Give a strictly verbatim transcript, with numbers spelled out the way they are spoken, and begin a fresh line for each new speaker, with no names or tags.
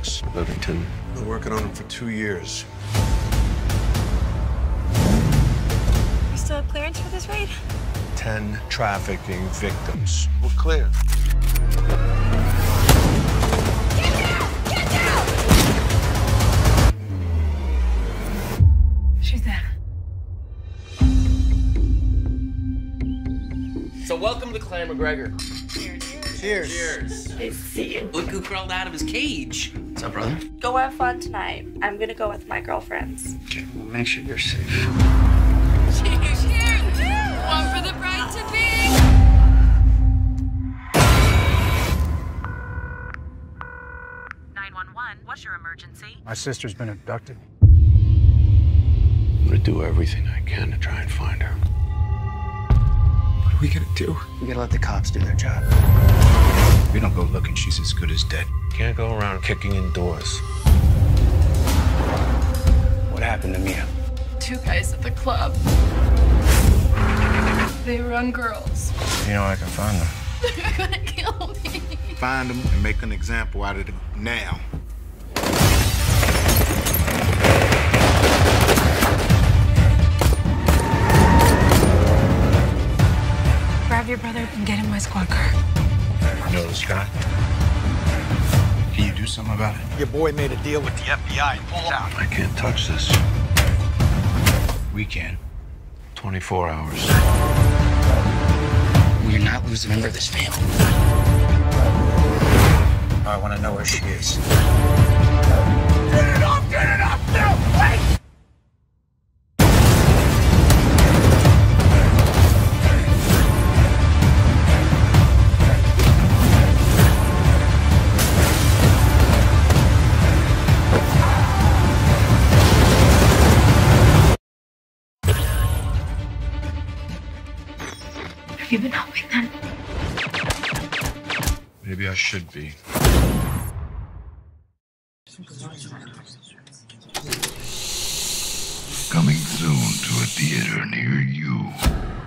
Alex Livingston.
Been working on him for two years.
You still have clearance for this raid?
Ten trafficking victims. We're clear.
Get down! Get down! She's there.
So welcome to Clan McGregor.
Cheers.
Cheers.
Cheers.
Nice to see you.
Look who crawled out of his cage. What's up, brother?
Go have fun tonight. I'm gonna go with my girlfriends.
Okay, well, make sure you're safe.
Cheers! Cheers! One for the bride to be!
nine one one, what's your emergency?
My sister's been abducted.
I'm gonna do everything I can to try and find her.
What are we gonna do? We gotta let the cops do their job. If we don't go looking, she's as good as dead.
Can't go around kicking in doors.
What happened to Mia?
Two guys at the club. They run girls.
You know I can find them.
They're gonna kill me.
Find them and make an example out of them now.
Grab your brother and get in my squad car.
You know this guy?
Can you do something about it?
Your boy made a deal with the F B I and pulled out.
I can't touch this.
We can.
twenty-four hours.
We're not losing a member of this family. I want to know where she is.
Get it off! Get it off! No! Wait!
Have you been helping them?
Maybe I should be.
Coming soon to a theater near you.